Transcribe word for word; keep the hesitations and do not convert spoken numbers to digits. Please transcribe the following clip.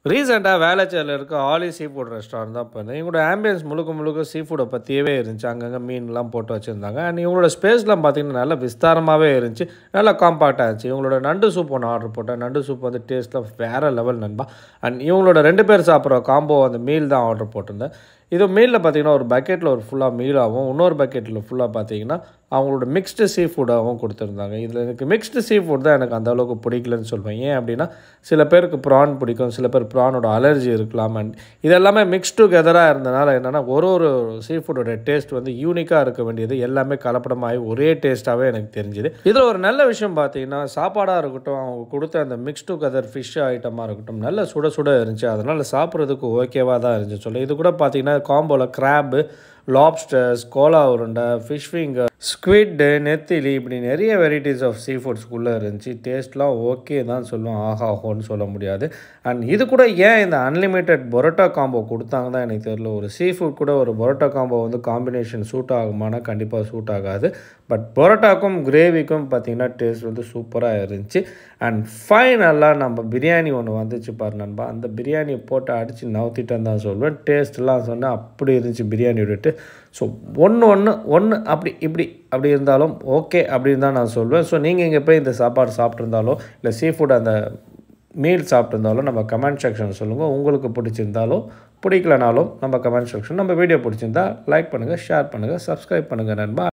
ரீசெண்டாக வேளச்சேரியில் இருக்க ஆலி சீ ஃபுட் ரெஸ்டாரண்ட் தான் போயிருந்தேன். இவங்களோட ஆம்பியன்ஸ் முழுக்க முழுக்க சீ ஃபுட்டை பற்றியவே இருந்துச்சு. அங்கங்கே மீன்லாம் போட்டு வச்சுருந்தாங்க. அண்ட் இவங்களோட ஸ்பேஸ்லாம் பார்த்திங்கன்னா நல்லா விஸ்தாரமாகவே இருந்துச்சு, நல்லா காம்பாக்டாக இருந்துச்சு. இவங்களோட நண்டு சூப் ஒன்று ஆர்டர் போட்டேன். நண்டு சூப் வந்து டேஸ்ட்டில் வேறு லெவல் நண்பா. அண்ட் இவங்களோட ரெண்டு பேர் சாப்பிட்ற காம்போ அந்த மீல் தான் ஆர்டர் போட்டிருந்தேன். இது மீலில் பார்த்திங்கன்னா ஒரு பக்கெட்டில் ஒரு ஃபுல்லாக மீலாகவும் இன்னொரு பக்கெட்டில் ஃபுல்லாக பார்த்திங்கன்னா அவங்களோட மிக்ஸ்டு சீ ஃபுட்டாகவும் கொடுத்துருந்தாங்க. இதில் எனக்கு மிக்ஸ்டு சீ ஃபுட் தான் எனக்கு அந்த அளவுக்கு பிடிக்கலன்னு சொல்வேன். ஏன் அப்படின்னா சில பேருக்கு ப்ரான் பிடிக்கும், சில பேர் ப்ரானோட அலர்ஜி இருக்கலாம். அண்ட் இதெல்லாமே மிக்ஸ் டுகெதராக இருந்தனால என்னென்னா ஒரு ஒரு சீ ஃபுட்டோட டேஸ்ட் வந்து யூனிக்காக இருக்க வேண்டியது எல்லாமே கலப்படமாகி ஒரே டேஸ்ட்டாகவே எனக்கு தெரிஞ்சுது. இதில் ஒரு நல்ல விஷயம் பார்த்திங்கன்னா சாப்பாடாக இருக்கட்டும், அவங்க கொடுத்த அந்த மிக்ஸ் டுகெதர் ஃபிஷ் ஐட்டமாக இருக்கட்டும் நல்ல சுட சுட இருந்துச்சு. அதனால் சாப்பிட்றதுக்கு ஓகேவாக தான் இருந்துச்சு சொல்லி. இது கூட பார்த்திங்கன்னா காம்போவில் கிராப்பு, லாப்ஸ்டர்ஸ், கோலா உருண்டை, ஃபிஷ் ஃபிங்கர், ஸ்குவிட்டு, நெத்திலி இப்படி நிறைய வெரைட்டிஸ் ஆஃப் சீ ஃபுட்ஸ்குள்ளே இருந்துச்சு. டேஸ்ட்லாம் ஓகே தான் சொல்லுவோம், ஆஹா ஹோன்னு சொல்ல முடியாது. அண்ட் இது கூட ஏன் இந்த அன்லிமிட்டெட் பரோட்டா காம்போ கொடுத்தாங்க தான் எனக்கு தெரியல. ஒரு சீ ஃபுட் கூட ஒரு பரோட்டா காம்போ வந்து காம்பினேஷன் சூட் ஆகுமானா கண்டிப்பாக சூட் ஆகாது. பட் பரோட்டாக்கும் கிரேவிக்கும் பார்த்திங்கன்னா டேஸ்ட் வந்து சூப்பராக இருந்துச்சு. அண்ட் ஃபைனலாக நம்ம பிரியாணி ஒன்று வந்துச்சு பாரு நண்பா. அந்த பிரியாணியை போட்டு அடித்து நவுத்திட்டேன்னு தான் சொல்லுவேன். டேஸ்ட்லாம் சொன்னால் அப்படி இருந்துச்சு பிரியாணியோடட்டு. ஸோ ஒன்று ஒன்று ஒன்று அப்படி இப்படி அப்படி இருந்தாலும் ஓகே அப்படின்னு தான் நான் சொல்வேன். ஸோ நீங்கள் இங்கே போய் இந்த சாப்பாடு சாப்பிட்ருந்தாலோ இல்லை சீ ஃபுட் அந்த மீல் சாப்பிட்ருந்தாலும் நம்ம கமெண்ட் செக்ஷன் சொல்லுங்கள். உங்களுக்கு பிடிச்சிருந்தாலும் பிடிக்கலனாலும் நம்ம கமெண்ட் செக்ஷன். நம்ம வீடியோ பிடிச்சிருந்தா லைக் பண்ணுங்கள், ஷேர் பண்ணுங்கள், சப்ஸ்கிரைப் பண்ணுங்கள் நண்பா.